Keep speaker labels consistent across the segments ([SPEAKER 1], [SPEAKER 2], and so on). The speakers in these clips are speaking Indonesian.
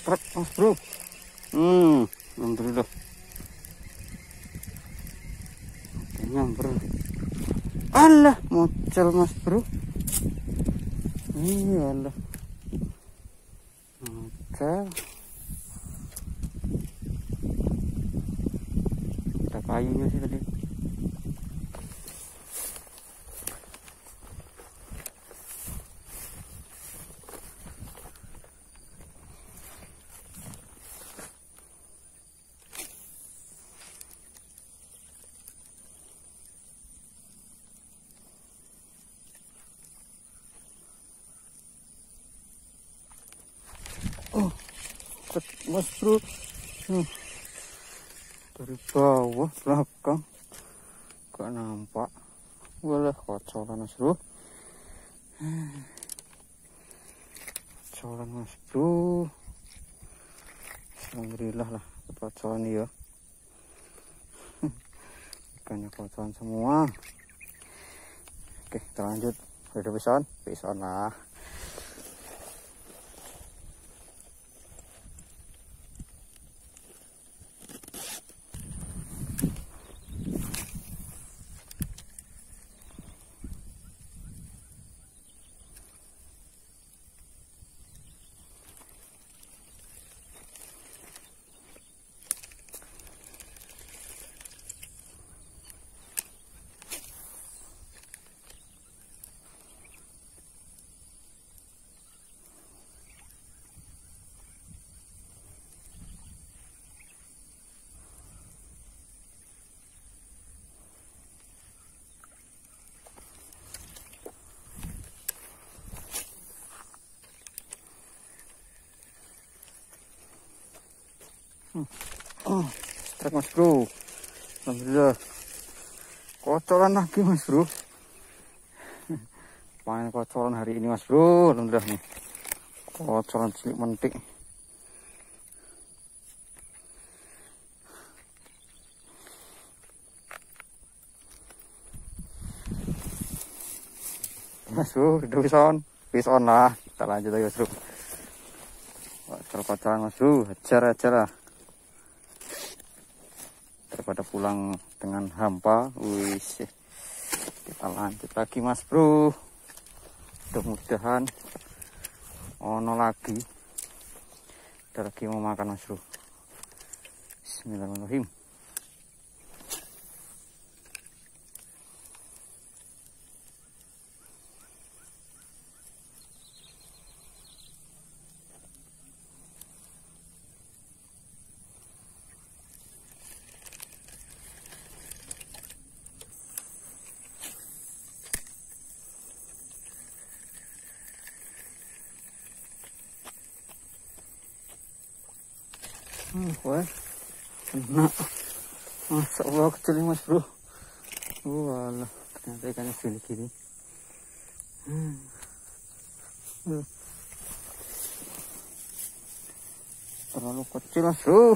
[SPEAKER 1] truk mas bro. Alhamdulillah. Nyamper. Alah, mocel mas bro. Iyalah. Mocel. Ada kayunya sih tadi. Oh, mas bro. Dari bawah belakang gak nampak. Walah, kocoran mas bro. Kocoran mas bro. Alhamdulillah lah kocoran ya. Ikannya kocoran semua. Oke, kita lanjut. Udah pison lah. Strike mas bro. Alhamdulillah. Kocoran lagi mas bro. Panen kocoran hari ini mas bro. Alhamdulillah nih. Kocoran cilik mentik. Mas bro, udah pison lah. Kita lanjut lagi mas bro. Kocoran mas bro, ajar lah. Daripada pulang dengan hampa, wis kita lanjut lagi mas bro. Mudah-mudahan ono lagi. Ada lagi mau makan mas bro. Bismillahirrahmanirrahim. Wah, enak. Masya Allah, kecil nih mas bro. Walah, ternyata ikannya gini gini. Terlalu kecil mas bro.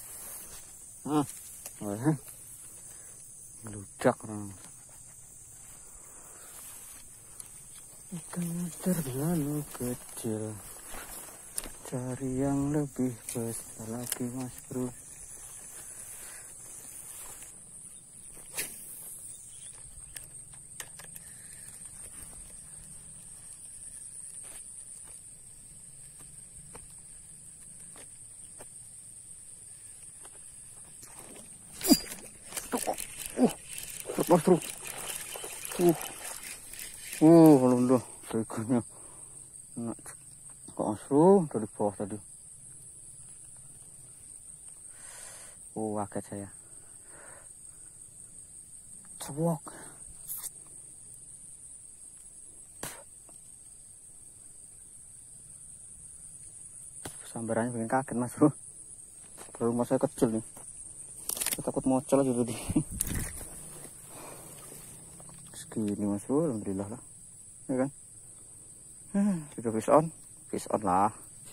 [SPEAKER 1] Wah, meludak orang. Ikannya terlalu kecil. Cari yang lebih besar lagi mas bro. Mas bro. Alhamdulillah ikannya enak. Mas bro, dari bawah tadi. Kaget saya. Cewok. Sambarannya bikin kaget mas bro. Baru rumah saya kecil nih. Saya takut mocel aja tadi. Segini mas bro, alhamdulillah lah. Ya kan? Sudah fish on lah.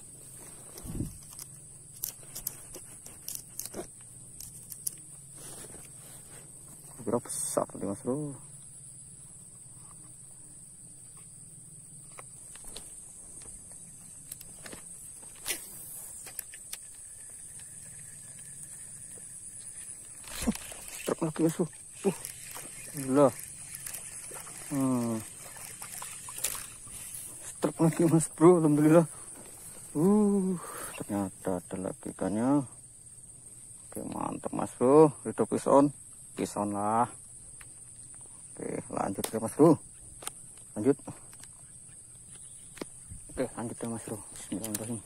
[SPEAKER 1] Kira besar tadi mas bro. strike lagi mas bro. Gila. Strike lagi mas bro, alhamdulillah. Ternyata ada lagi ikannya. Oke, mantap mas bro. Rido pison lah. Oke, lanjut ya mas bro. Lanjut. Oke, lanjut ya mas bro. Bismillahirrahmanirrahim.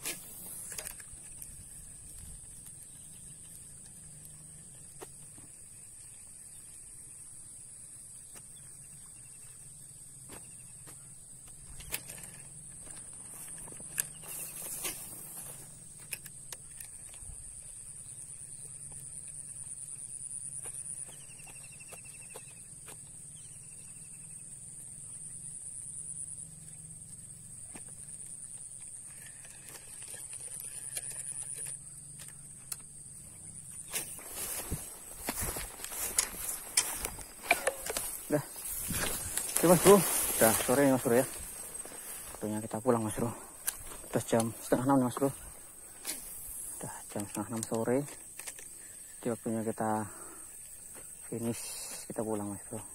[SPEAKER 1] Udah. Oke mas bro, udah sore nih mas bro ya. Waktunya kita pulang mas bro. Udah jam 5:30 nih mas bro. Udah jam 5:30 sore. Jadi waktunya kita finish, kita pulang mas bro.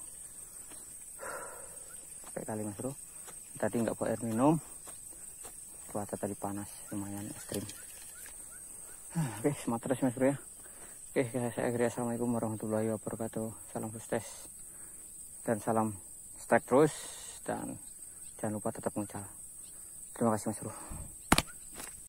[SPEAKER 1] Capek kali mas bro. Tadi nggak bawa air minum. Cuaca tadi panas, lumayan ekstrim. Oke, semangat terus mas bro ya. Oke, saya akhiri. Assalamualaikum warahmatullahi wabarakatuh. Salam sukses dan salam strike terus, dan jangan lupa tetap mencal. Terima kasih mas bro.